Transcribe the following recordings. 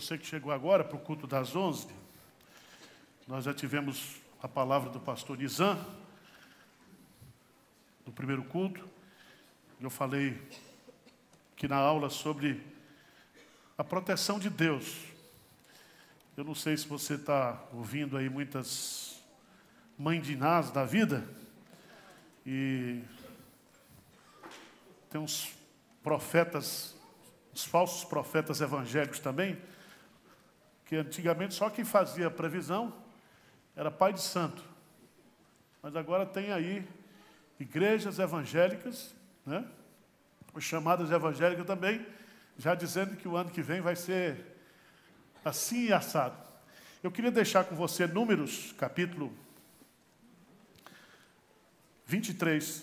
Você que chegou agora para o culto das 11, nós já tivemos a palavra do pastor Nizam, no primeiro culto. Eu falei que na aula sobre a proteção de Deus. Eu não sei se você está ouvindo aí muitas mães de Inás da vida, e tem uns profetas, os falsos profetas evangélicos também, que antigamente só quem fazia a previsão era pai de santo. Mas agora tem aí igrejas evangélicas, né? Os chamadas evangélicas também, já dizendo que o ano que vem vai ser assim e assado. Eu queria deixar com você Números, capítulo 23.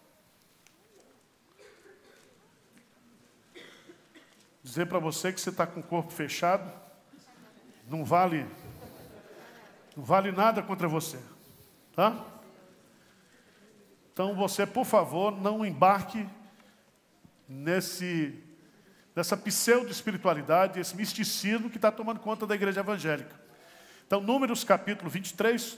Dizer para você que você está com o corpo fechado, não vale nada contra você, tá? Então você, por favor, não embarque nessa pseudo-espiritualidade, esse misticismo que está tomando conta da igreja evangélica. Então, Números capítulo 23.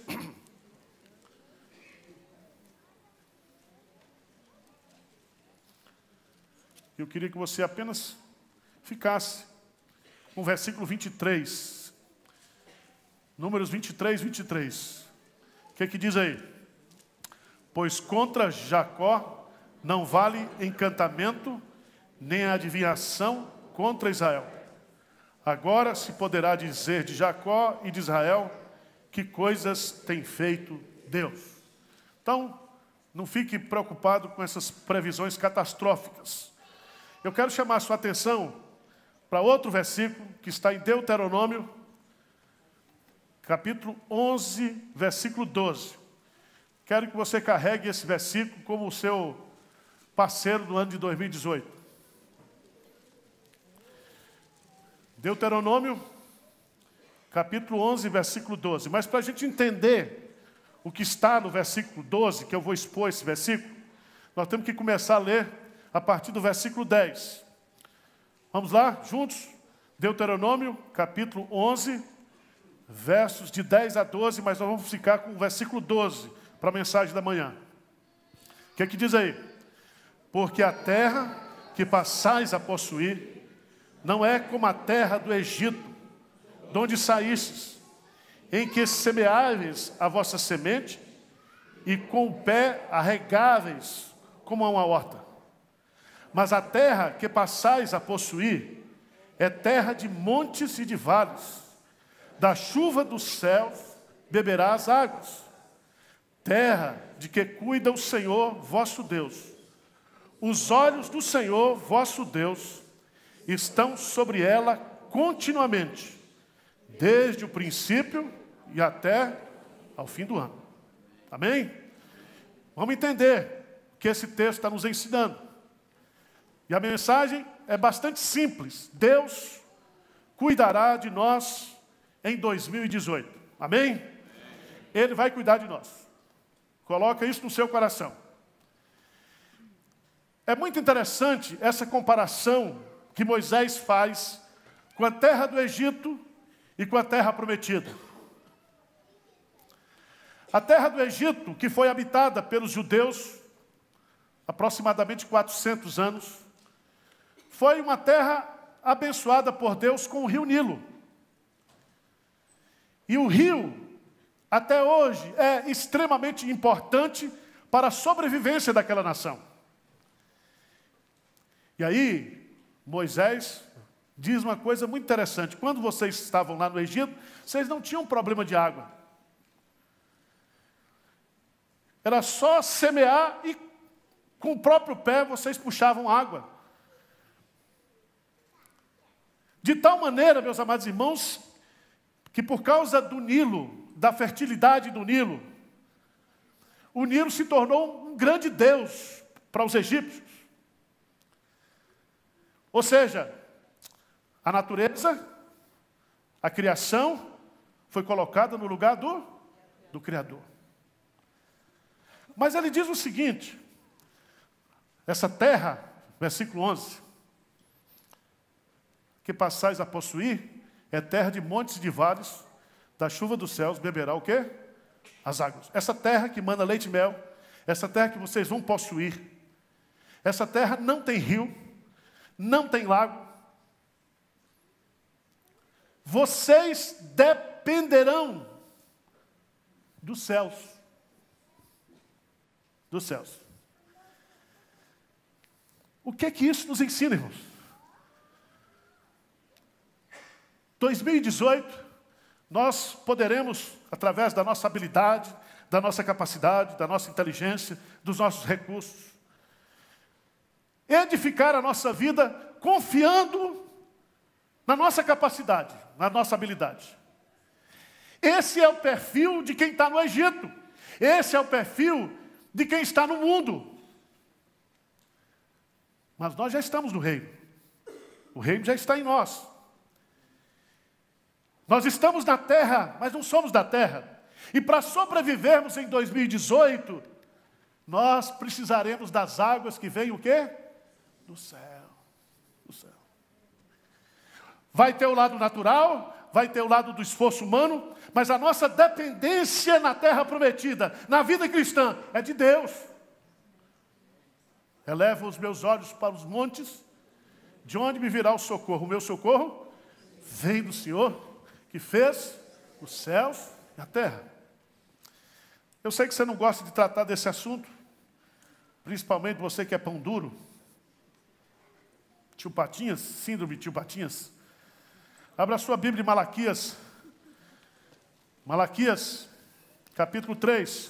Eu queria que você apenas ficasse com o versículo 23. Números 23, 23. O que diz aí? Pois contra Jacó não vale encantamento, nem adivinhação contra Israel. Agora se poderá dizer de Jacó e de Israel, que coisas tem feito Deus. Então, não fique preocupado com essas previsões catastróficas. Eu quero chamar a sua atenção para outro versículo que está em Deuteronômio, capítulo 11, versículo 12. Quero que você carregue esse versículo como o seu parceiro do ano de 2018. Deuteronômio, capítulo 11, versículo 12. Mas para a gente entender o que está no versículo 12, que eu vou expor esse versículo, nós temos que começar a ler a partir do versículo 10. Vamos lá, juntos? Deuteronômio, capítulo 11, versos de 10 a 12, mas nós vamos ficar com o versículo 12 para a mensagem da manhã. O que diz aí? Porque a terra que passais a possuir não é como a terra do Egito, de onde saístes, em que semeáveis a vossa semente e com o pé arregáveis como a uma horta. Mas a terra que passais a possuir é terra de montes e de vales. Da chuva dos céus beberás águas. Terra de que cuida o Senhor vosso Deus. Os olhos do Senhor vosso Deus estão sobre ela continuamente, desde o princípio e até ao fim do ano. Amém? Vamos entender o que esse texto está nos ensinando. E a mensagem é bastante simples. Deus cuidará de nós em 2018. Amém? Ele vai cuidar de nós. Coloca isso no seu coração. É muito interessante essa comparação que Moisés faz com a terra do Egito e com a terra prometida. A terra do Egito, que foi habitada pelos judeus aproximadamente 400 anos, foi uma terra abençoada por Deus com o rio Nilo. E o rio, até hoje, é extremamente importante para a sobrevivência daquela nação. E aí, Moisés diz uma coisa muito interessante. Quando vocês estavam lá no Egito, vocês não tinham problema de água. Era só semear e com o próprio pé vocês puxavam água. De tal maneira, meus amados irmãos, que por causa do Nilo, da fertilidade do Nilo, o Nilo se tornou um grande Deus para os egípcios. Ou seja, a natureza, a criação, foi colocada no lugar do Criador. Mas ele diz o seguinte, essa terra, versículo 11, que passais a possuir, é terra de montes e de vales, da chuva dos céus beberá o quê? As águas. Essa terra que manda leite e mel, essa terra que vocês vão possuir, essa terra não tem rio, não tem lago. Vocês dependerão dos céus. Dos céus. O que é que isso nos ensina, irmãos? 2018, nós poderemos, através da nossa habilidade, da nossa capacidade, da nossa inteligência, dos nossos recursos, edificar a nossa vida confiando na nossa capacidade, na nossa habilidade. Esse é o perfil de quem está no Egito. Esse é o perfil de quem está no mundo. Mas nós já estamos no reino. O reino já está em nós. Nós estamos na terra, mas não somos da terra. E para sobrevivermos em 2018, nós precisaremos das águas que vêm o quê? Do céu. Do céu. Vai ter o lado natural, vai ter o lado do esforço humano, mas a nossa dependência na terra prometida, na vida cristã, é de Deus. Elevo os meus olhos para os montes, de onde me virá o socorro? O meu socorro vem do Senhor, que fez os céus e a terra. Eu sei que você não gosta de tratar desse assunto, principalmente você que é pão duro. Tio Patinhas, síndrome de tio Patinhas. Abra a sua Bíblia em Malaquias. Malaquias, capítulo 3.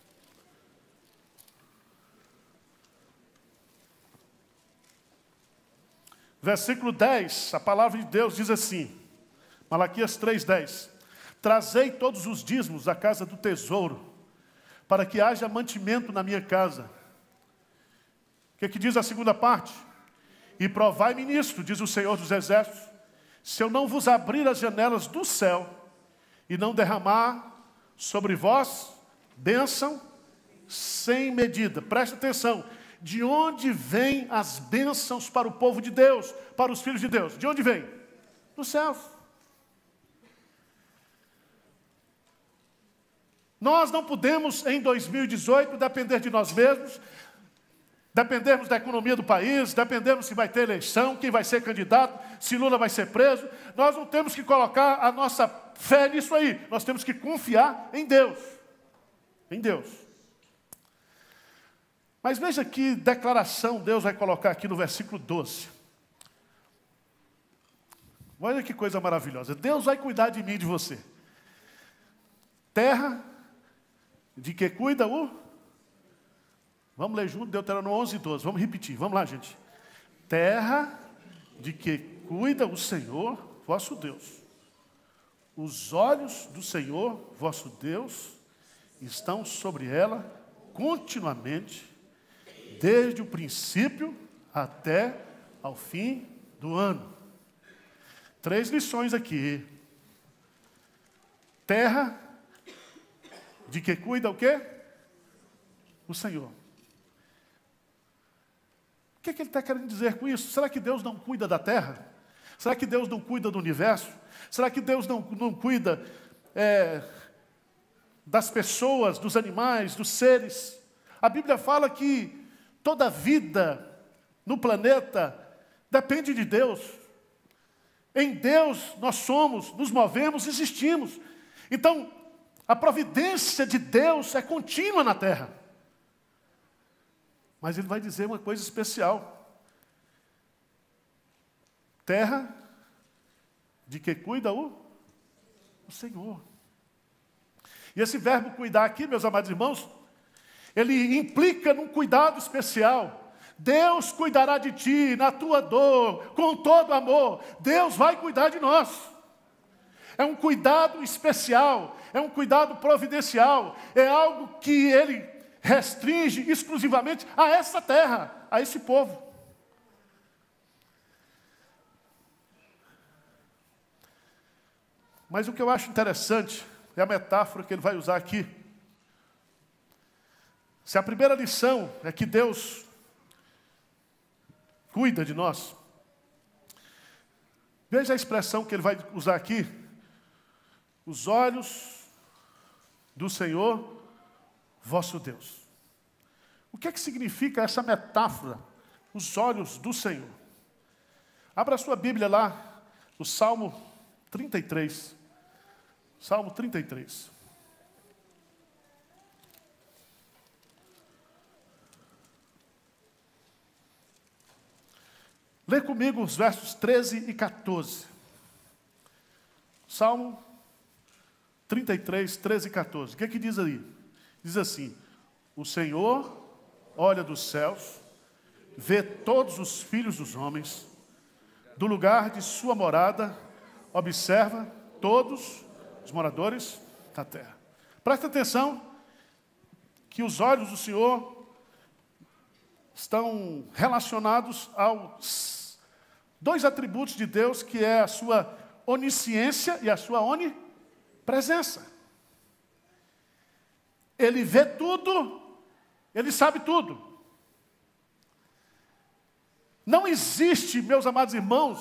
Versículo 10, a palavra de Deus diz assim, Malaquias 3:10. Trazei todos os dízimos à casa do tesouro, para que haja mantimento na minha casa. O que diz a segunda parte? E provai-me nisto, diz o Senhor dos Exércitos, se eu não vos abrir as janelas do céu e não derramar sobre vós bênção sem medida. Preste atenção. De onde vêm as bênçãos para o povo de Deus, para os filhos de Deus? De onde vem? Dos céus. Nós não podemos, em 2018, depender de nós mesmos, dependermos da economia do país, dependermos se vai ter eleição, quem vai ser candidato, se Lula vai ser preso. Nós não temos que colocar a nossa fé nisso aí. Nós temos que confiar em Deus. Em Deus. Mas veja que declaração Deus vai colocar aqui no versículo 12. Olha que coisa maravilhosa. Deus vai cuidar de mim e de você. Terra de que cuida o... Vamos ler junto, Deuteronômio 11:12. Vamos repetir, vamos lá, gente. Terra de que cuida o Senhor, vosso Deus. Os olhos do Senhor, vosso Deus, estão sobre ela continuamente, desde o princípio até ao fim do ano. 3 lições aqui. Terra de que cuida o quê? O Senhor. O que ele está querendo dizer com isso? Será que Deus não cuida da terra? Será que Deus não cuida do universo? Será que Deus não cuida das pessoas, dos animais, dos seres? A Bíblia fala que toda vida no planeta depende de Deus. Em Deus nós somos, nos movemos, existimos. Então, a providência de Deus é contínua na terra. Mas ele vai dizer uma coisa especial. Terra de que cuida o Senhor. E esse verbo cuidar aqui, meus amados irmãos, ele implica num cuidado especial. Deus cuidará de ti, na tua dor, com todo amor. Deus vai cuidar de nós. É um cuidado especial, é um cuidado providencial, é algo que ele restringe exclusivamente a essa terra, a esse povo. Mas o que eu acho interessante é a metáfora que ele vai usar aqui. Se a primeira lição é que Deus cuida de nós, Veja a expressão que ele vai usar aqui. Os olhos do Senhor, vosso Deus. O que é que significa essa metáfora? Os olhos do Senhor. Abra a sua Bíblia lá, no Salmo 33. Salmo 33. Lê comigo os versos 13 e 14. Salmo 33, 13 e 14. O que é que diz aí? Diz assim: o Senhor olha dos céus, vê todos os filhos dos homens, do lugar de sua morada, observa todos os moradores da terra. Presta atenção que os olhos do Senhor estão relacionados aos dois atributos de Deus, que é a sua onisciência e a sua onipresença. Ele vê tudo, ele sabe tudo. Não existe, meus amados irmãos,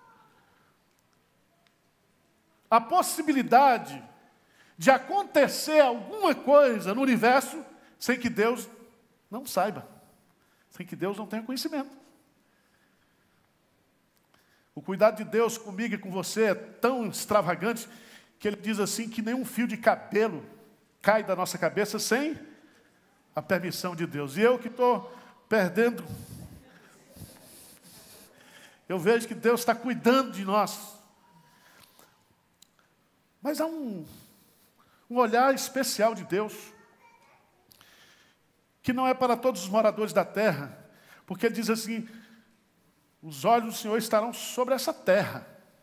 a possibilidade de acontecer alguma coisa no universo sem que Deus não saiba, sem que Deus não tenha conhecimento. O cuidado de Deus comigo e com você é tão extravagante que Ele diz assim que nenhum fio de cabelo cai da nossa cabeça sem a permissão de Deus. E eu que estou perdendo, eu vejo que Deus está cuidando de nós. Mas há um olhar especial de Deus, que não é para todos os moradores da terra, porque Ele diz assim: os olhos do Senhor estarão sobre essa terra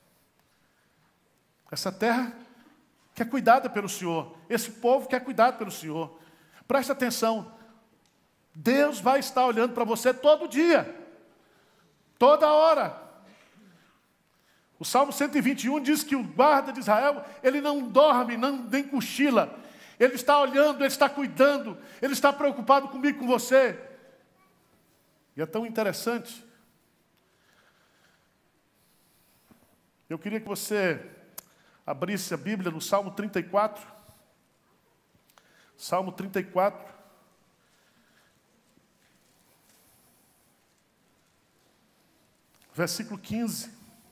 que é cuidada pelo Senhor, esse povo que é cuidado pelo Senhor. Preste atenção, Deus vai estar olhando para você todo dia, toda hora. O Salmo 121 diz que o guarda de Israel, ele não dorme, nem cochila. Ele está olhando, ele está cuidando, ele está preocupado comigo, com você. E é tão interessante. Eu queria que você abrisse a Bíblia no Salmo 34. Salmo 34. Versículo 15.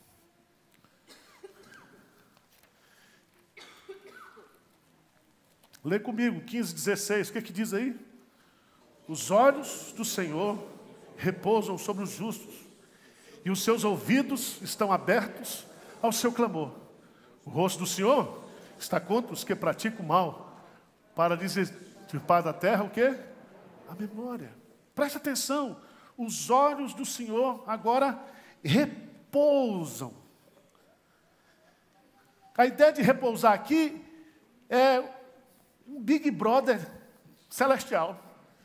Lê comigo, 15, 16. O que é que diz aí? Os olhos do Senhor repousam sobre os justos, e os seus ouvidos estão abertos ao seu clamor. O rosto do Senhor está contra os que praticam o mal, para extirpar da terra o quê? A memória. Preste atenção. Os olhos do Senhor agora repousam. A ideia de repousar aqui é um Big Brother celestial.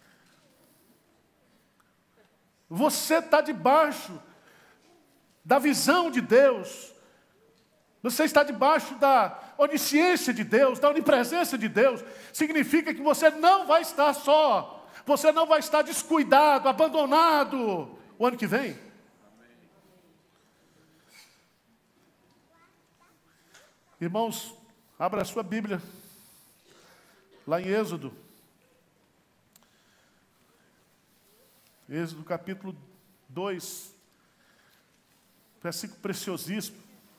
Você está debaixo da visão de Deus. Você está debaixo da onisciência de Deus, da onipresença de Deus. Significa que você não vai estar só. Você não vai estar descuidado, abandonado o ano que vem. Irmãos, abra a sua Bíblia. Lá em Êxodo. Êxodo capítulo 2. Versículo preciosíssimo.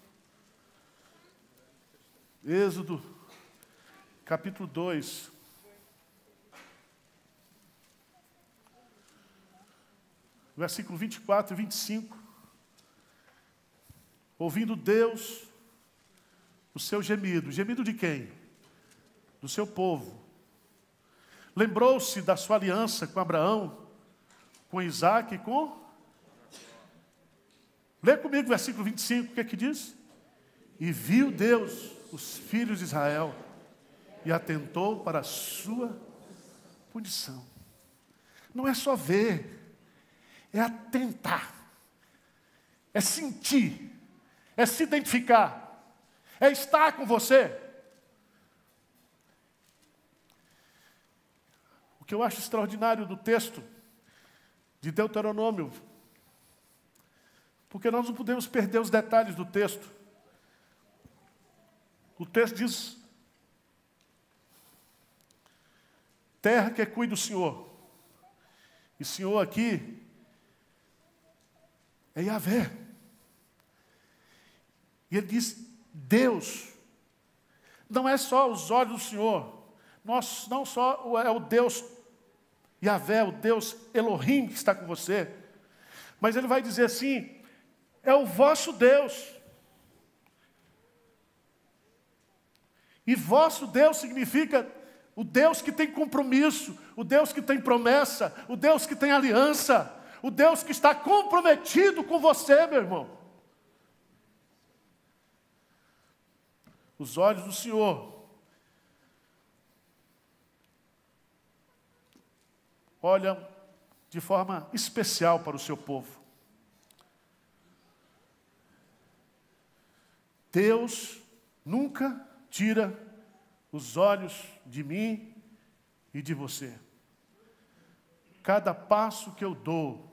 Êxodo capítulo 2. Versículo 24 e 25. Ouvindo Deus o seu gemido. Gemido de quem? Do seu povo. Lembrou-se da sua aliança com Abraão, com Isaac e com... Lê comigo o versículo 25, o que é que diz? E viu Deus os filhos de Israel e atentou para a sua punição. Não é só ver, é atentar, é sentir, é se identificar, é estar com você. O que eu acho extraordinário do texto de Deuteronômio, Porque nós não podemos perder os detalhes do texto. O texto diz: terra que cuida do Senhor. E Senhor aqui é Yahvé. E ele diz: Deus. Não é só os olhos do Senhor. Não só é o Deus Yahvé, o Deus Elohim que está com você. Mas ele vai dizer assim: é o vosso Deus. E vosso Deus significa o Deus que tem compromisso, o Deus que tem promessa, o Deus que tem aliança, o Deus que está comprometido com você, meu irmão. Os olhos do Senhor olham de forma especial para o seu povo. Deus nunca tira os olhos de mim e de você. Cada passo que eu dou,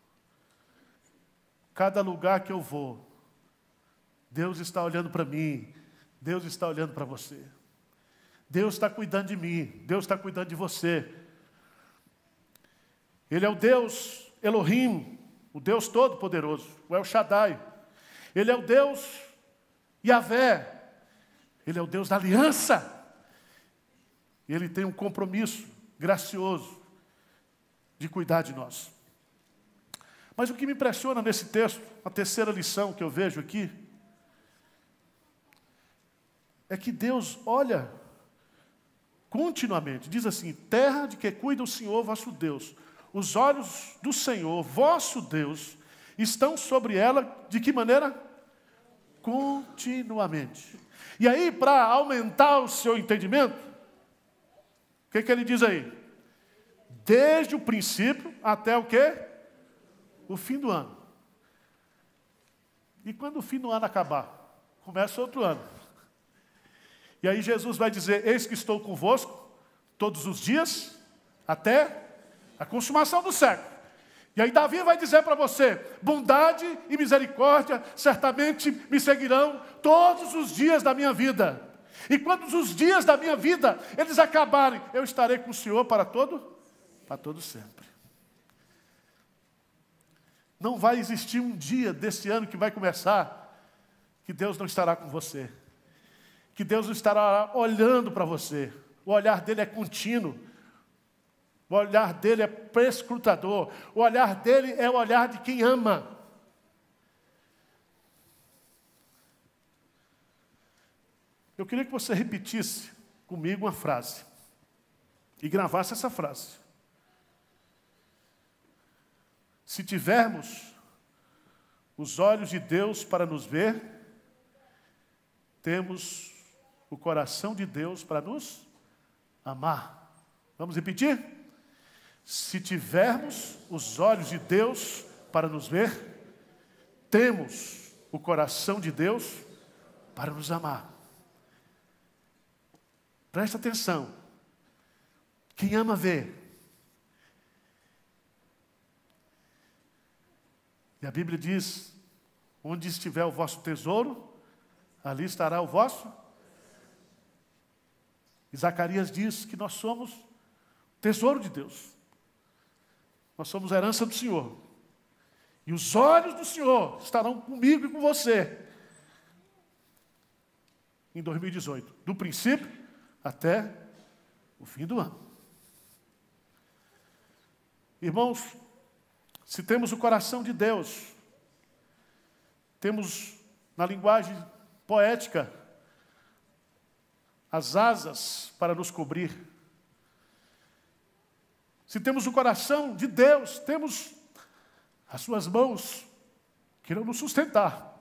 cada lugar que eu vou, Deus está olhando para mim, Deus está olhando para você. Deus está cuidando de mim, Deus está cuidando de você. Ele é o Deus Elohim, o Deus Todo-Poderoso, o El Shaddai. Ele é o Deus Yahvé. Ele é o Deus da aliança. Ele tem um compromisso gracioso de cuidar de nós. Mas o que me impressiona nesse texto, a terceira lição que eu vejo aqui, é que Deus olha continuamente. Diz assim: terra de que cuida o Senhor vosso Deus. Os olhos do Senhor, vosso Deus, estão sobre ela de que maneira? Continuamente. E aí, para aumentar o seu entendimento, o que ele diz aí? Desde o princípio até o quê? O fim do ano. E quando o fim do ano acabar? Começa outro ano. E aí Jesus vai dizer: eis que estou convosco todos os dias, até a consumação do século. E aí Davi vai dizer para você: bondade e misericórdia certamente me seguirão todos os dias da minha vida. E quando os dias da minha vida eles acabarem, eu estarei com o Senhor para todo sempre. Não vai existir um dia desse ano que vai começar que Deus não estará com você. Que Deus estará olhando para você. O olhar dele é contínuo. O olhar dele é perscrutador. O olhar dele é o olhar de quem ama. Eu queria que você repetisse comigo uma frase. E gravasse essa frase. Se tivermos os olhos de Deus para nos ver, temos o coração de Deus para nos amar. Vamos repetir? Se tivermos os olhos de Deus para nos ver, temos o coração de Deus para nos amar. Presta atenção. Quem ama vê. E a Bíblia diz: onde estiver o vosso tesouro, ali estará o vosso. E Zacarias diz que nós somos tesouro de Deus. Nós somos herança do Senhor. E os olhos do Senhor estarão comigo e com você em 2018, do princípio até o fim do ano. Irmãos, se temos o coração de Deus, temos na linguagem poética as asas para nos cobrir. Se temos o coração de Deus, temos as suas mãos que irão nos sustentar.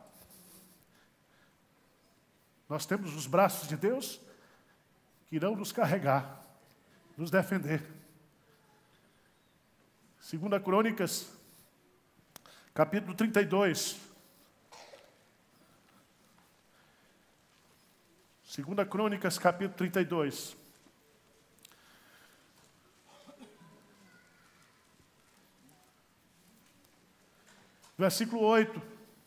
Nós temos os braços de Deus que irão nos carregar, nos defender. 2 Crônicas, capítulo 32. 2 Crônicas, capítulo 32. Versículo 8.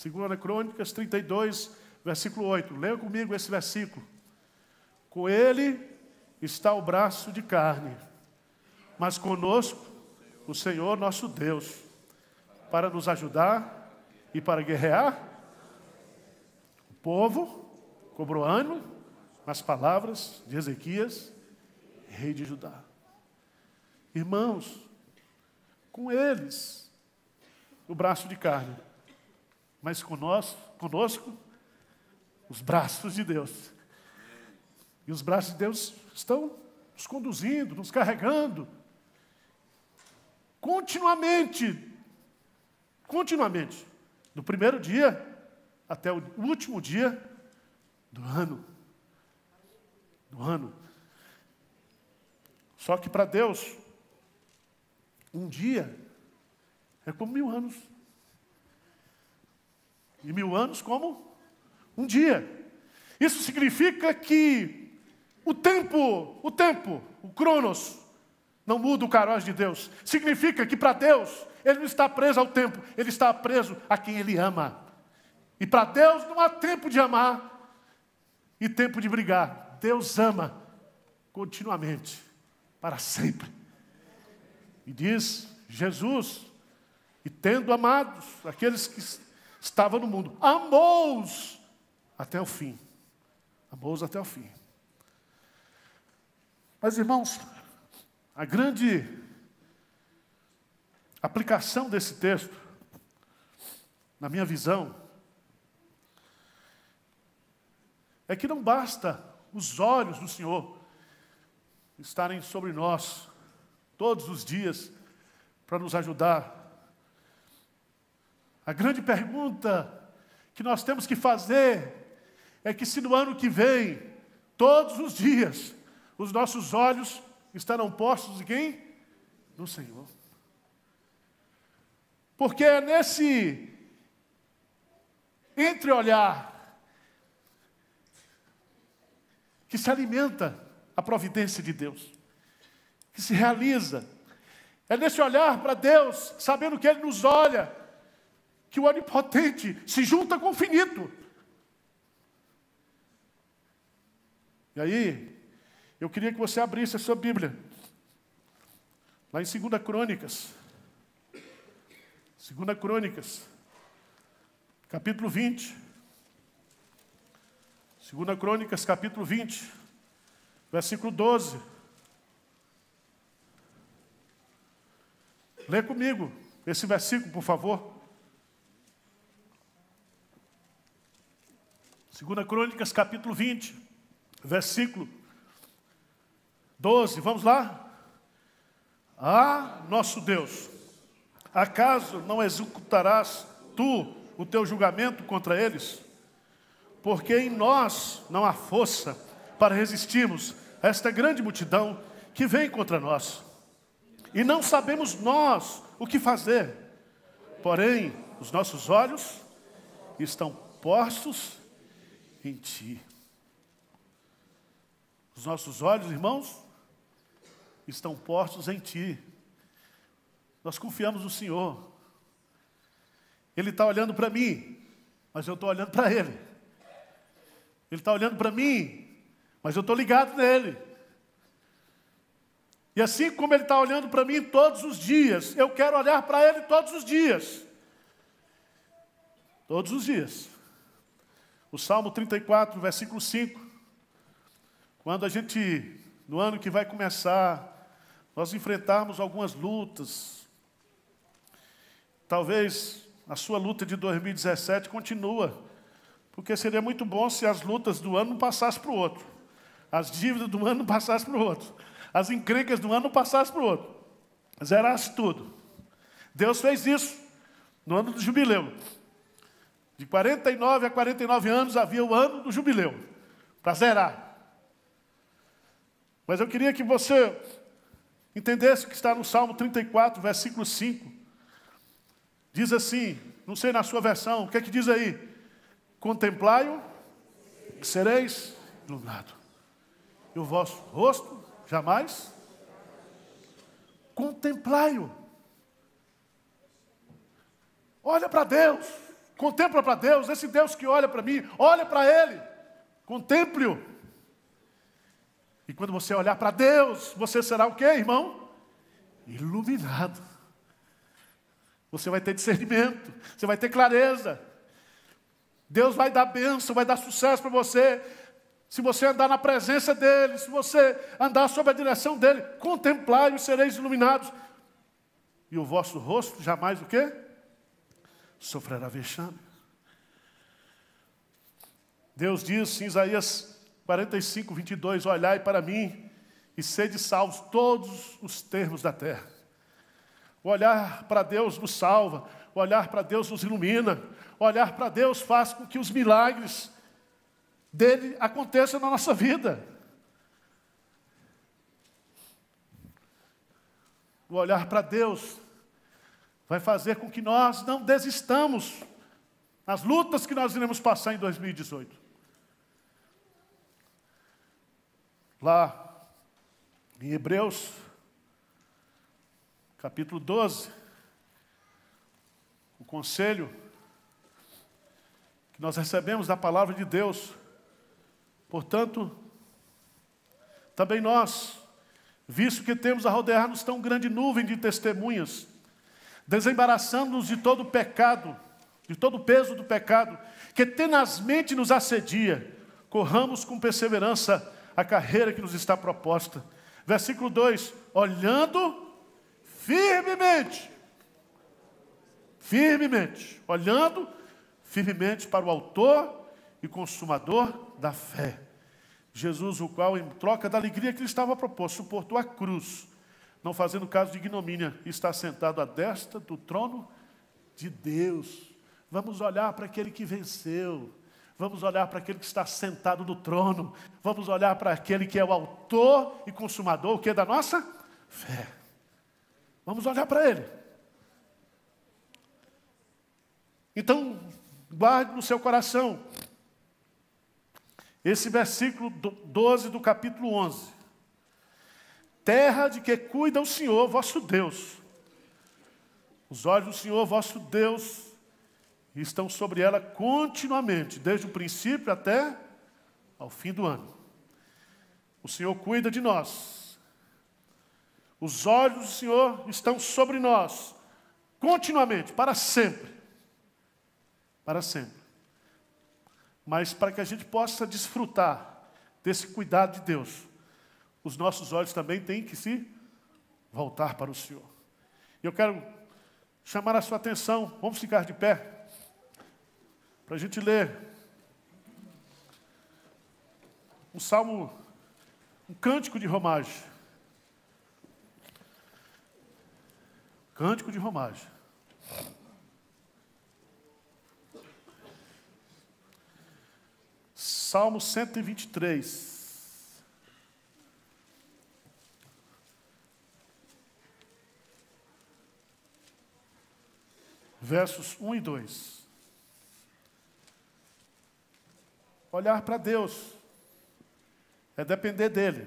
2 Crônicas 32, versículo 8. Leia comigo esse versículo. Com ele está o braço de carne, mas conosco o Senhor nosso Deus, para nos ajudar e para guerrear. O povo cobrou ânimo nas palavras de Ezequias, rei de Judá. Irmãos, com eles o braço de carne, mas conosco os braços de Deus. E os braços de Deus estão nos conduzindo, nos carregando, continuamente, do primeiro dia até o último dia do ano. Só que para Deus, um dia é como 1000 anos. E 1000 anos como um dia. Isso significa que o tempo, o cronos, não muda o caróis de Deus. Significa que para Deus, Ele não está preso ao tempo, Ele está preso a quem Ele ama. E para Deus não há tempo de amar e tempo de brigar. Deus ama continuamente, para sempre. E diz Jesus, e tendo amados aqueles que estavam no mundo, amou-os até o fim. Amou-os até o fim. Mas, irmãos, a grande aplicação desse texto, na minha visão, é que não basta os olhos do Senhor estarem sobre nós todos os dias para nos ajudar. A grande pergunta que nós temos que fazer é que se no ano que vem, todos os dias, os nossos olhos estarão postos em quem? No Senhor. Porque é nesse entreolhar que se alimenta a providência de Deus, que se realiza. É nesse olhar para Deus, sabendo que Ele nos olha, que o onipotente se junta com o finito. E aí, eu queria que você abrisse a sua Bíblia, lá em 2 Crônicas. 2 Crônicas, capítulo 20. 2 Crônicas, capítulo 20, versículo 12. Lê comigo esse versículo, por favor. 2 Crônicas, capítulo 20, versículo 12. Vamos lá? Ah, nosso Deus, acaso não executarás tu o teu julgamento contra eles? Porque em nós não há força para resistirmos a esta grande multidão que vem contra nós. E não sabemos nós o que fazer. Porém, os nossos olhos estão postos em Ti. Os nossos olhos, irmãos, estão postos em Ti. Nós confiamos no Senhor. Ele está olhando para mim, mas eu estou olhando para Ele. Ele está olhando para mim, mas eu estou ligado nele. E assim como Ele está olhando para mim todos os dias, eu quero olhar para Ele todos os dias. Todos os dias. O Salmo 34, versículo 5. Quando a gente, no ano que vai começar, nós enfrentarmos algumas lutas. Talvez a sua luta de 2017 continua. Porque seria muito bom se as lutas do ano não passassem para o outro. As dívidas do ano não passassem para o outro. As encrencas do ano não passassem para o outro. Zerasse tudo. Deus fez isso no ano do jubileu. De 49 a 49 anos havia o ano do jubileu. Para zerar. Mas eu queria que você entendesse o que está no Salmo 34, versículo 5. Diz assim, não sei na sua versão, o que é que diz aí? Contemplai-o, sereis iluminados. E o vosso rosto jamais. Contemplai-o. Olha para Deus, Contempla para Deus, esse Deus que olha para mim, olha para Ele. Contemple-o. E quando você olhar para Deus, você será o quê, irmão? Iluminado. Você vai ter discernimento, você vai ter clareza. Deus vai dar bênção, vai dar sucesso para você. Se você andar na presença dEle, se você andar sob a direção dEle, contemplai e sereis iluminados. E o vosso rosto jamais o quê? Sofrerá vexame. Deus diz em Isaías 45, 22, olhai para mim e sede salvos todos os termos da terra. O olhar para Deus nos salva, o olhar para Deus nos ilumina, o olhar para Deus faz com que os milagres dele aconteçam na nossa vida. O olhar para Deus vai fazer com que nós não desistamos nas lutas que nós iremos passar em 2018. Lá em Hebreus, capítulo 12, o conselho que nós recebemos da palavra de Deus. Portanto, também nós, visto que temos a rodear-nos tão grande nuvem de testemunhas, desembaraçando-nos de todo o pecado, de todo o peso do pecado, que tenazmente nos assedia, corramos com perseverança a carreira que nos está proposta. Versículo 2, olhando olhando firmemente para o autor e consumador da fé. Jesus, o qual, em troca da alegria que lhe estava proposto, suportou a cruz, não fazendo caso de ignomínia, e está sentado à destra do trono de Deus. Vamos olhar para aquele que venceu. Vamos olhar para aquele que está sentado no trono. Vamos olhar para aquele que é o autor e consumador, o que é da nossa fé. Vamos olhar para Ele. Então, guarde no seu coração esse versículo 12 do capítulo 11. Terra de que cuida o Senhor, vosso Deus. Os olhos do Senhor, vosso Deus, estão sobre ela continuamente, desde o princípio até ao fim do ano. O Senhor cuida de nós. Os olhos do Senhor estão sobre nós, continuamente, para sempre. Para sempre. Mas para que a gente possa desfrutar desse cuidado de Deus, os nossos olhos também têm que se voltar para o Senhor. E eu quero chamar a sua atenção, vamos ficar de pé, para a gente ler um salmo, um cântico de romagem. Cântico de romagem. Salmo 123. Versos 1 e 2. Olhar para Deus é depender dEle.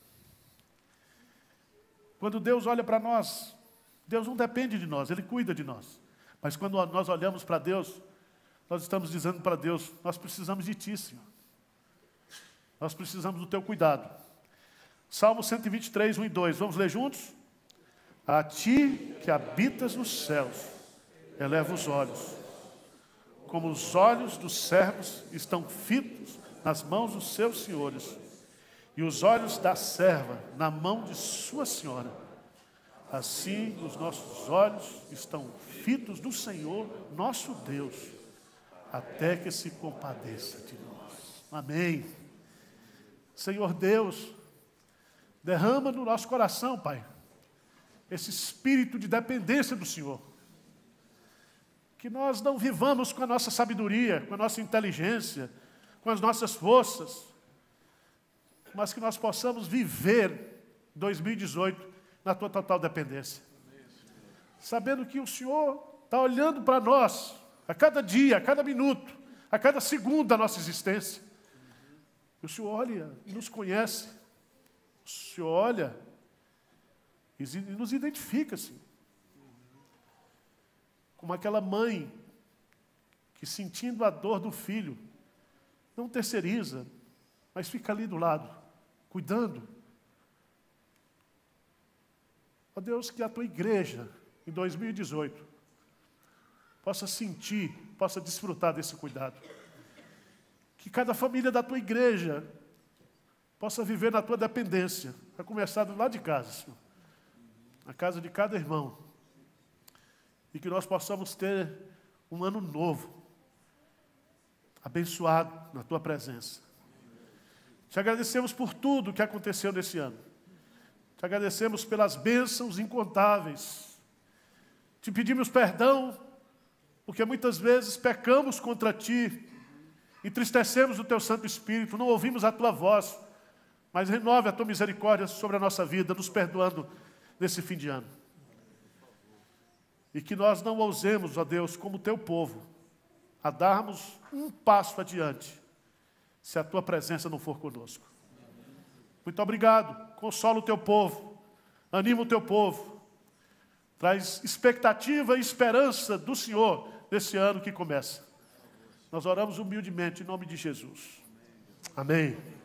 Quando Deus olha para nós, Deus não depende de nós, Ele cuida de nós. Mas quando nós olhamos para Deus, nós estamos dizendo para Deus, nós precisamos de Ti, Senhor. Nós precisamos do Teu cuidado. Salmo 123, 1 e 2. Vamos ler juntos? A Ti que habitas nos céus, eleva os olhos. Como os olhos dos servos estão fitos nas mãos dos seus senhores, e os olhos da serva na mão de sua senhora. Assim os nossos olhos estão fitos no Senhor, nosso Deus, até que se compadeça de nós. Amém. Senhor Deus, derrama no nosso coração, Pai, esse espírito de dependência do Senhor. Que nós não vivamos com a nossa sabedoria, com a nossa inteligência, com as nossas forças, mas que nós possamos viver 2018 na tua total dependência. Sabendo que o Senhor está olhando para nós, a cada dia, a cada minuto, a cada segundo da nossa existência. O Senhor olha e nos conhece. O Senhor olha e nos identifica, assim. Como aquela mãe que sentindo a dor do filho, não terceiriza, mas fica ali do lado, cuidando. Ó Deus, que a tua igreja, em 2018, possa sentir, possa desfrutar desse cuidado. Que cada família da tua igreja possa viver na tua dependência, a começar do lado de casa, Senhor, na casa de cada irmão. E que nós possamos ter um ano novo, abençoado na tua presença. Te agradecemos por tudo que aconteceu nesse ano. Te agradecemos pelas bênçãos incontáveis. Te pedimos perdão, porque muitas vezes pecamos contra ti, entristecemos o teu Santo Espírito, não ouvimos a tua voz, mas renove a tua misericórdia sobre a nossa vida, nos perdoando nesse fim de ano. E que nós não ousemos, ó Deus, como teu povo, a darmos um passo adiante, se a tua presença não for conosco. Muito obrigado, consola o teu povo, anima o teu povo, traz expectativa e esperança do Senhor nesse ano que começa. Nós oramos humildemente em nome de Jesus. Amém.